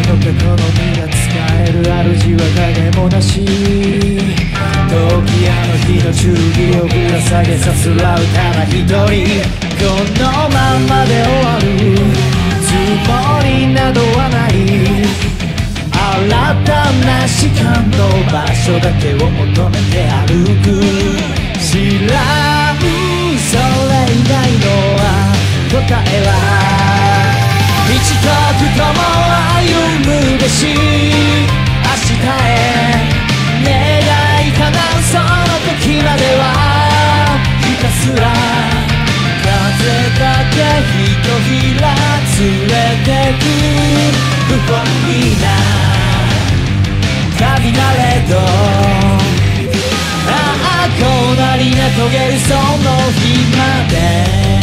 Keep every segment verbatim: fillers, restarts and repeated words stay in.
の過去の身が使える主は影もなし、時矢の日の忠義をぶら下げさすらうただ一人、このままで終わるつもりなどはない、新たな時間の場所だけを求めて歩く、知らんそれ以外のは答えは道とくとも歩むべし、明日へ願い叶うその時まではひたすら風だけひとひら連れてく、不本意な旅なれど、ああこうなりな遂げるその日まで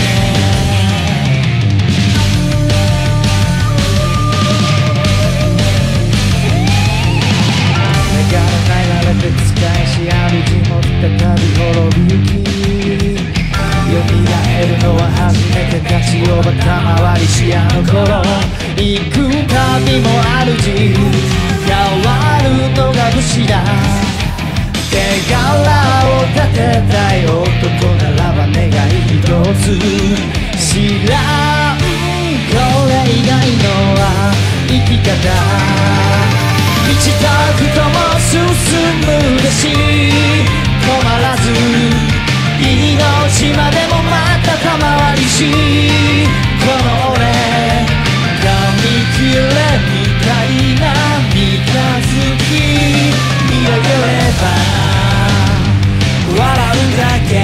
使いし主も再び滅びゆき、蘇るのは初めて立ちおばた回りしあの頃、行く旅も主変わるのが武士だ、手柄を立てたい男ならば願い一つ、知らんこれ以外のは生き方、道とくとも進むべし、止まらず命までもまたたまわりし、この俺紙切れみたいな三日月見上げれば笑うだけ、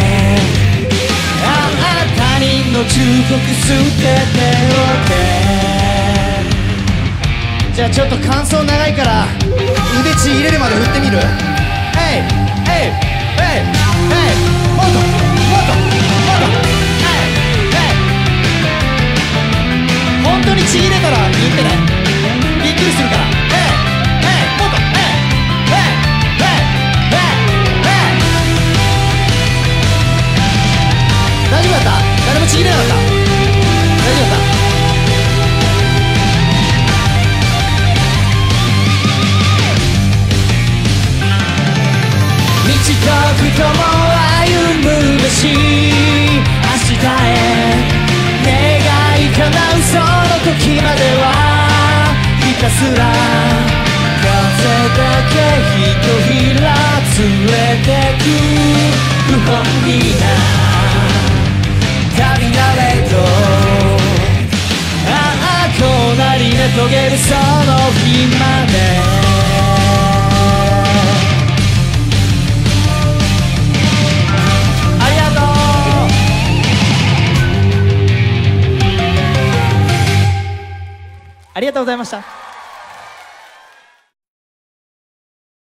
ああ他人の忠告捨てておけ。じゃあちょっと感想長いから腕ちぎれるまで振ってみる？えいえいえいえいもっともっともっとえいえい本当にちぎれたら言ってね、びっくりするから。えいえいもっとえいえいえいえいえい大丈夫だった？誰もちぎれなかった？大丈夫だった？道とくとも歩むべし、明日へ願い叶うその時まではひたすら風だけひとひら連れてく、不本意な旅なれど、ああこうなりね遂げるその日まで。ありがとうございました。